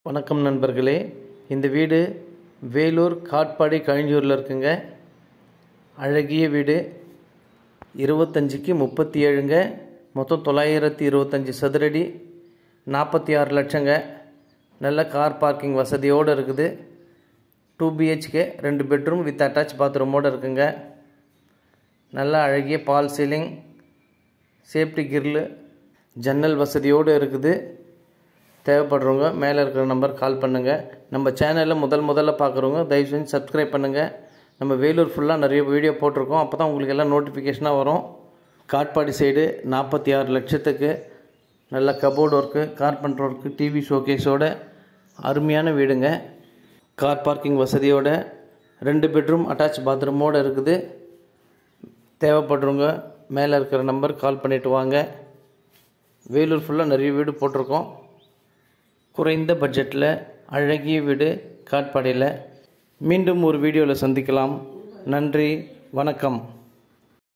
வணக்கம் நண்பர்களே, இந்த வீடு வேலூர் காட்பாடி கழிஞ்சூரில் இருக்குங்க. அழகிய வீடு 25க்கு 37ங்க. மொத்தம் 925 சதுரடி, 46 லட்சங்க. நல்ல கார் பார்க்கிங் வசதியோடு இருக்குது. 2 BHK 2 பெட்ரூம் வித் அட்டாச் பாத்ரூமோடு இருக்குங்க. நல்ல அழகிய பால் சீலிங், சேஃப்டி கிரில், ஜன்னல் வசதியோடு இருக்குது. தேவைப்படுறவங்க மேலே இருக்கிற நம்பர் கால் பண்ணுங்கள். நம்ம சேனலில் முதல்ல பார்க்குறவங்க தயவு செஞ்சு சப்ஸ்கிரைப் பண்ணுங்கள். நம்ம வேலூர் ஃபுல்லாக நிறைய வீடியோ போட்டிருக்கோம். அப்போ தான் உங்களுக்கு எல்லாம் நோட்டிஃபிகேஷனாக வரும். காட்பாடி சைடு 46 லட்சத்துக்கு நல்ல cupboard work, carpenter work, TV ஷோகேஸோட அருமையான வீடுங்க. கார் பார்க்கிங் வசதியோட 2 பெட்ரூம் அட்டாச் பாத்ரூமோடு இருக்குது. தேவைப்படுறவங்க மேலே இருக்கிற நம்பர் கால் பண்ணிவிட்டு வாங்க. வேலூர் ஃபுல்லாக நிறைய வீடு போட்டிருக்கோம். குறைந்த பட்ஜெட்டில் அழகிய வீடு காட்பாடியில். மீண்டும் ஒரு வீடியோவில் சந்திக்கலாம். நன்றி, வணக்கம்.